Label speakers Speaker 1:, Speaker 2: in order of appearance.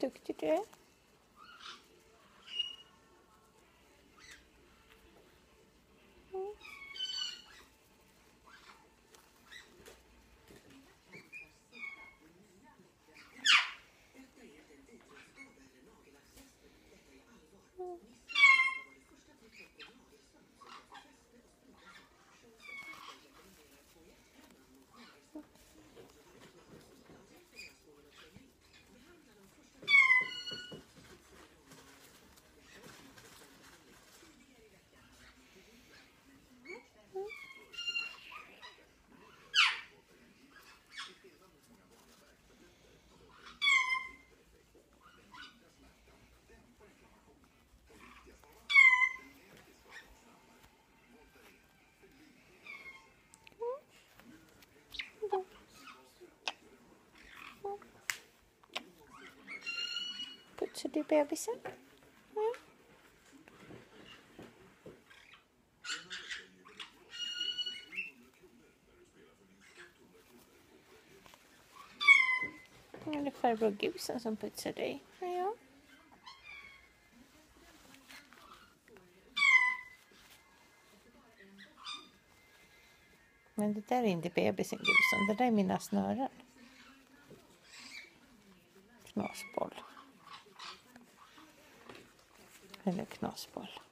Speaker 1: duktig du är. Putsar du bebisen? Ja. Eller farbror Gibson som putsar dig. Ja. Men det där är inte bebisen Gibson. Det där är mina snören. Knasboll. Eller knasboll.